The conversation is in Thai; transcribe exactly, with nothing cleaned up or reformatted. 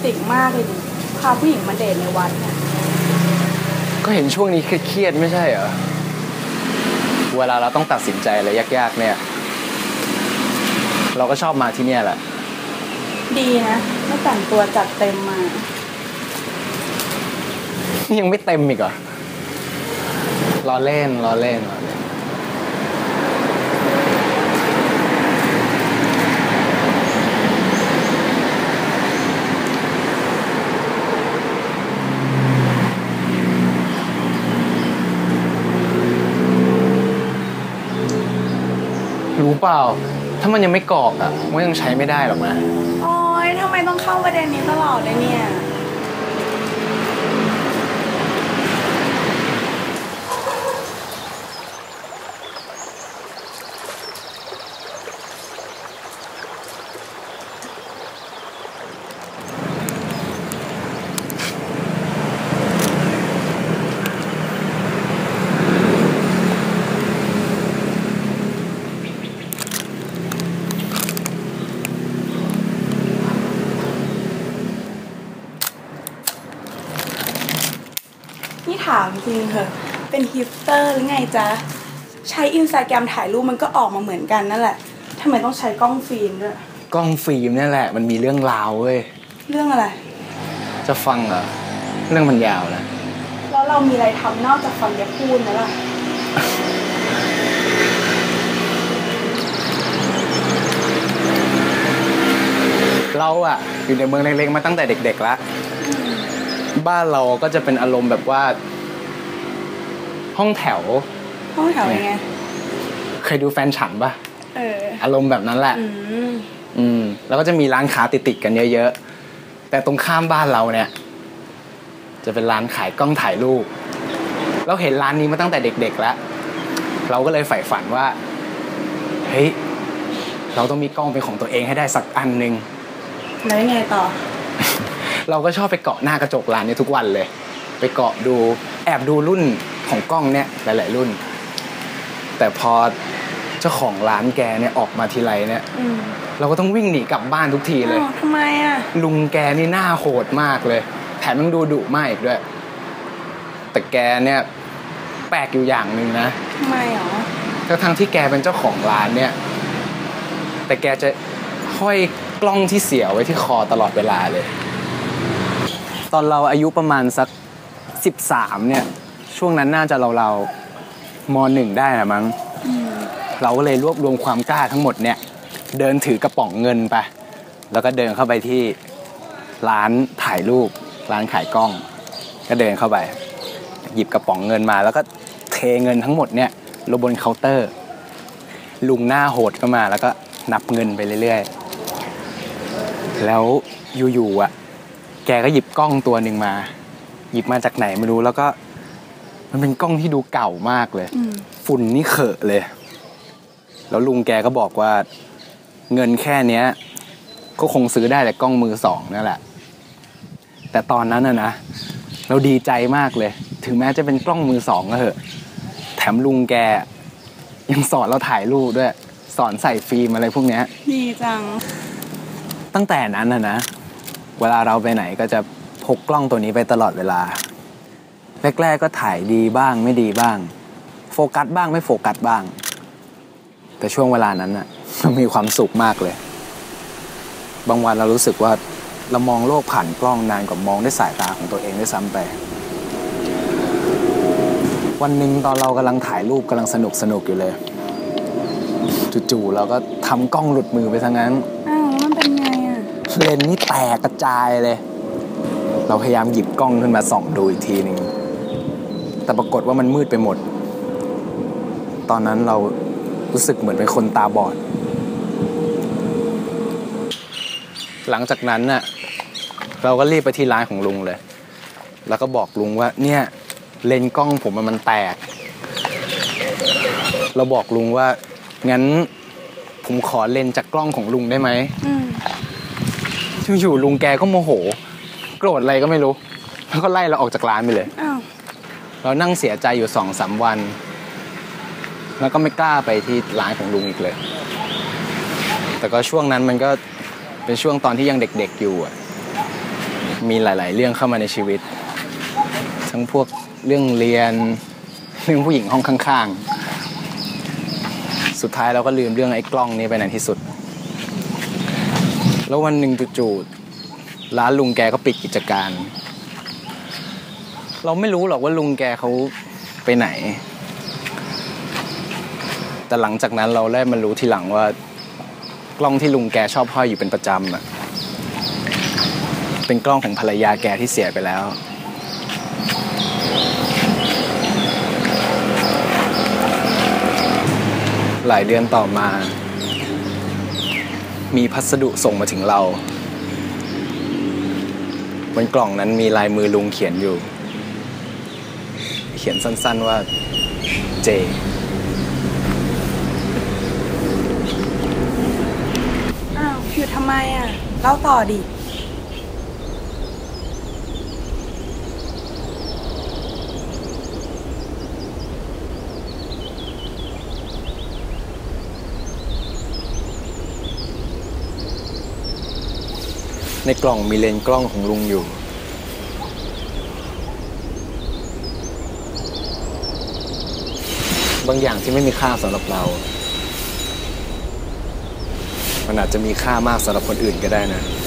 ติกมากเลยดิพาผู้หญิงมาเดทในวัดเนี่ยก็เห็นช่วงนี้เครียดๆไม่ใช่เหรอเวลาเราต้องตัดสินใจอะไรยากๆเนี่ยเราก็ชอบมาที่เนี่ยแหละดีนะไม่แต่งตัวจัดเต็มมานี่ยังไม่เต็มอีกเหรอล้อเล่นล้อเล่นล้อเล่นรู้เปล่าถ้ามันยังไม่กรอกอ่ะมันยังใช้ไม่ได้หรอกนะโอ๊ยทำไมต้องเข้าประเด็นนี้ตลอดเลยเนี่ยนี่ถามจริงเถอะเป็นฮิปสเตอร์หรือไงจ๊ะใช้อินสตาแกรมถ่ายรูปมันก็ออกมาเหมือนกันนั่นแหละทำไมต้องใช้กล้องฟิล์มด้วยกล้องฟิล์มนี่แหละมันมีเรื่องราวเว้ยเรื่องอะไรจะฟังเหรอเรื่องมันยาวนะแล้วเรามีอะไรทำนอกจากฟังแกพูดไหมล่ะเราอะอยู่ในเมืองเล็กๆมาตั้งแต่เด็กๆแล้วบ้านเราก็จะเป็นอารมณ์แบบว่าห้องแถวห้องแถวยังไงเคยดูแฟนฉันปะเอออารมณ์แบบนั้นแหละอืมอืมแล้วก็จะมีร้านค้าติดๆกันเยอะๆแต่ตรงข้ามบ้านเราเนี่ยจะเป็นร้านขายกล้องถ่ายรูปเราเห็นร้านนี้มาตั้งแต่เด็กๆแล้วเราก็เลยใฝ่ฝันว่าเฮ้ยเราต้องมีกล้องเป็นของตัวเองให้ได้สักอันนึงแล้วยังไงต่อเราก็ชอบไปเกาะหน้ากระจกร้านนี้ทุกวันเลยไปเกาะดูแอบดูรุ่นของกล้องเนี่ยหลายๆรุ่นแต่พอเจ้าของร้านแกเนี่ยออกมาทีไรเนี่ยเราก็ต้องวิ่งหนีกลับบ้านทุกทีเลยทำไมอ่ะลุงแกนี่หน้าโหดมากเลยแถมยังดูดุมากอีกด้วยแต่แกเนี่ยแปลกอยู่อย่างนึงนะทำไมหรอทั้งที่แกเป็นเจ้าของร้านเนี่ยแต่แกจะห้อยกล้องที่เสียไว้ที่คอตลอดเวลาเลยตอนเราอายุประมาณสักสิบสามเนี่ยช่วงนั้นน่าจะเราเรามหนึ่งได้นะมั้งเราก็เลยรวบรวมความกล้าทั้งหมดเนี่ยเดินถือกระป๋องเงินไปแล้วก็เดินเข้าไปที่ร้านถ่ายรูปร้านขายกล้องก็เดินเข้าไปหยิบกระป๋องเงินมาแล้วก็เทเงินทั้งหมดเนี่ยลงบนเคาน์เตอร์ลุงหน้าโหดก็มาแล้วก็นับเงินไปเรื่อยๆแล้วอยู่ๆอ่ะแกก็หยิบกล้องตัวหนึ่งมาหยิบมาจากไหนไม่รู้แล้วก็มันเป็นกล้องที่ดูเก่ามากเลยฝุ่นนี่เขอะเลยแล้วลุงแกก็บอกว่าเงินแค่เนี้ยก็คงซื้อได้แต่กล้องมือสองนั่นแหละแต่ตอนนั้นน่ะนะเราดีใจมากเลยถึงแม้จะเป็นกล้องมือสองก็เถอะแถมลุงแกยังสอนเราถ่ายรูปด้วยสอนใส่ฟิล์มอะไรพวกเนี้ยดีจังตั้งแต่นั้นน่ะนะเวลาเราไปไหนก็จะพกกล้องตัวนี้ไปตลอดเวลาแรกๆก็ถ่ายดีบ้างไม่ดีบ้างโฟกัสบ้างไม่โฟกัสบ้างแต่ช่วงเวลานั้นน่ะมันมีความสุขมากเลยบางวันเรารู้สึกว่าเรามองโลกผ่านกล้องนานกว่ามองด้วยสายตาของตัวเองด้วยซ้ำไปวันหนึ่งตอนเรากำลังถ่ายรูปกำลังสนุกสนุกอยู่เลยจู่ๆเราก็ทำกล้องหลุดมือไปซะงั้นอ้าวมันเป็นไงอ่ะเลนส์นี่แตกกระจายเลยเราพยายามหยิบกล้องขึ้นมาส่องดูอีกทีนึงแต่ปรากฏว่ามันมืดไปหมดตอนนั้นเรารู้สึกเหมือนเป็นคนตาบอดหลังจากนั้นน่ะเราก็รีบไปที่ร้านของลุงเลยแล้วก็บอกลุงว่าเนี่ยเลนส์กล้องผมมันแตกเราบอกลุงว่างั้นผมขอเลนส์จากกล้องของลุงได้ไหมอยู่ๆลุงแกก็โมโหโกรธอะไรก็ไม่รู้แล้วก็ไล่เราออกจากร้านไปเลยเรานั่งเสียใจอยู่สองสามวันแล้วก็ไม่กล้าไปที่ร้านของลุงอีกเลยแต่ก็ช่วงนั้นมันก็เป็นช่วงตอนที่ยังเด็กๆอยู่อ่ะมีหลายๆเรื่องเข้ามาในชีวิตทั้งพวกเรื่องเรียนเรื่องผู้หญิงห้องข้างๆสุดท้ายเราก็ลืมเรื่องไอ้กล้องนี้ไปในที่สุดแล้ววันหนึ่งจู่ๆร้านลุงแกก็ปิดกิจการเราไม่รู้หรอกว่าลุงแกเขาไปไหนแต่หลังจากนั้นเราได้มารู้ทีหลังว่ากล้องที่ลุงแกชอบห้อยอยู่เป็นประจำอะเป็นกล้องของภรรยาแกที่เสียไปแล้วหลายเดือนต่อมามีพัสดุส่งมาถึงเราบนกล่องนั้นมีลายมือลุงเขียนอยู่เขียนสั้นๆว่าเจอ้าวหยุดทำไมอ่ะเล่าต่อดิในกล่องมีเลนส์กล้องของลุงอยู่บางอย่างที่ไม่มีค่าสำหรับเรามันอาจจะมีค่ามากสำหรับคนอื่นก็ได้นะ